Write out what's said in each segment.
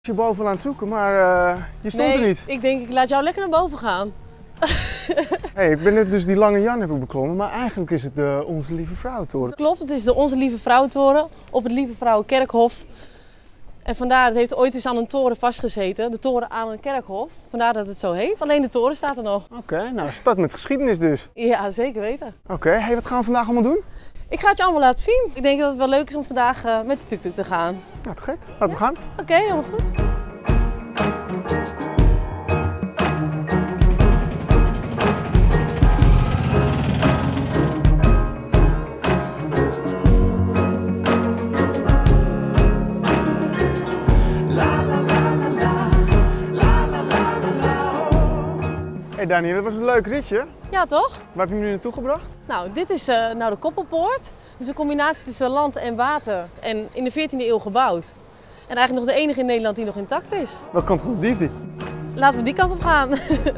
Je boven aan het zoeken, maar je stond er niet. Ik denk, ik laat jou lekker naar boven gaan. Hey, ik ben net dus die Lange Jan heb ik beklommen, maar eigenlijk is het de Onze Lieve Vrouwentoren. Klopt, het is de Onze Lieve Vrouwentoren op het Lieve Vrouwenkerkhof. En vandaar, het heeft ooit eens aan een toren vastgezeten, de toren aan een kerkhof. Vandaar dat het zo heet. Alleen de toren staat er nog. Oké, nou stad met geschiedenis dus. Ja, zeker weten. Oké, hey, wat gaan we vandaag allemaal doen? Ik ga het je allemaal laten zien. Ik denk dat het wel leuk is om vandaag met de tuk-tuk te gaan. Nou, te gek. Laten we gaan. Oké, helemaal goed. Hey Dani, dat was een leuk ritje. Ja, toch? Waar heb je me nu naartoe gebracht? Nou, dit is nou de Koppelpoort. Dus een combinatie tussen land en water. En in de 14e eeuw gebouwd. En eigenlijk nog de enige in Nederland die nog intact is. Welke kant van de diefde? Laten we die kant op gaan.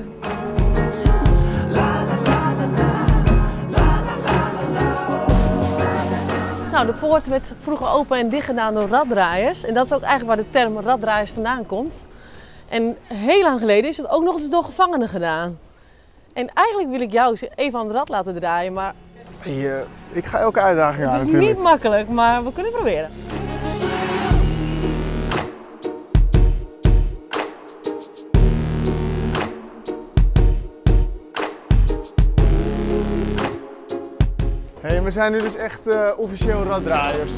Nou, de poort werd vroeger open en dicht gedaan door raddraaiers. En dat is ook eigenlijk waar de term raddraaiers vandaan komt. En heel lang geleden is het ook nog eens door gevangenen gedaan. En eigenlijk wil ik jou even aan het rad laten draaien, maar Hey, ik ga elke uitdaging aan het is natuurlijk. niet makkelijk, maar we kunnen het proberen. Hey, we zijn nu dus echt officieel raddraaiers.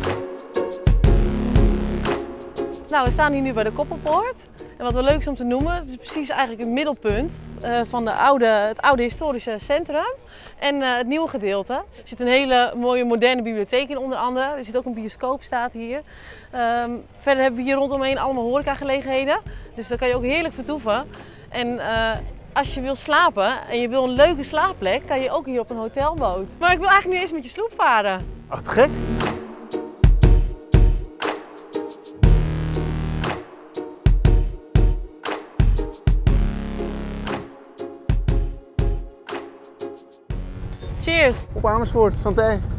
Nou, we staan hier nu bij de Koppelpoort. En wat wel leuk is om te noemen, het is precies eigenlijk het middelpunt van het oude historische centrum en het nieuwe gedeelte. Er zit een hele mooie moderne bibliotheek in onder andere. Er zit ook een bioscoop staat hier. Verder hebben we hier rondomheen allemaal horecagelegenheden. Dus daar kan je ook heerlijk vertoeven. En als je wil slapen en je wil een leuke slaapplek, kan je ook hier op een hotelboot. Maar ik wil eigenlijk nu eens met je sloep varen. Ach, te gek. Cheers! Op Amersfoort, santé.